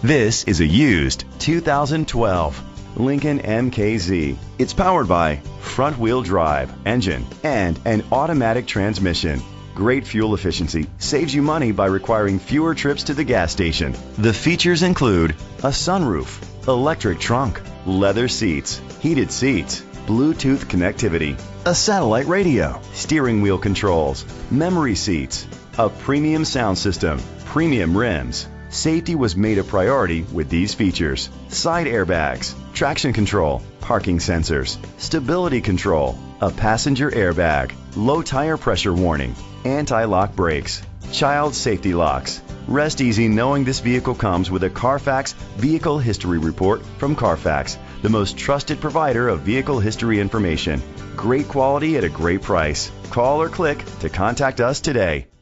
This is a used 2012 Lincoln MKZ. It's powered by front-wheel drive engine and an automatic transmission. Great fuel efficiency saves you money by requiring fewer trips to the gas station. The features include a sunroof, electric trunk, leather seats, heated seats, Bluetooth connectivity, a satellite radio, steering wheel controls, memory seats, a premium sound system, premium rims. Safety was made a priority with these features: side airbags, traction control, parking sensors, stability control, a passenger airbag, low tire pressure warning, anti-lock brakes, child safety locks. Rest easy knowing this vehicle comes with a Carfax Vehicle History Report from Carfax, the most trusted provider of vehicle history information. Great quality at a great price. Call or click to contact us today.